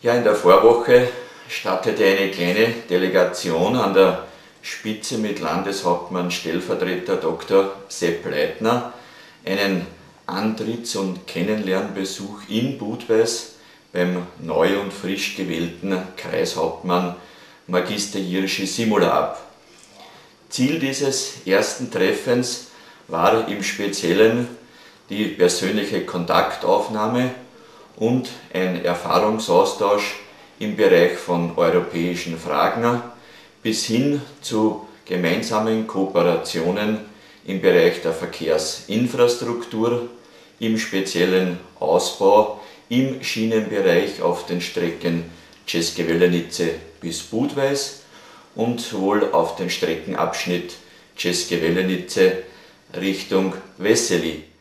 Ja, in der Vorwoche startete eine kleine Delegation an der Spitze mit Landeshauptmann Stellvertreter Dr. Sepp Leitner einen Antritts- und Kennenlernbesuch in Budweis beim neu und frisch gewählten Kreishauptmann Magister Jirschi Simula ab. Ziel dieses ersten Treffens war im Speziellen die persönliche Kontaktaufnahme und ein Erfahrungsaustausch im Bereich von europäischen Fragen bis hin zu gemeinsamen Kooperationen im Bereich der Verkehrsinfrastruktur, im speziellen Ausbau im Schienenbereich auf den Strecken České Velenice bis Budweis und wohl auf den Streckenabschnitt České Velenice Richtung Veselí.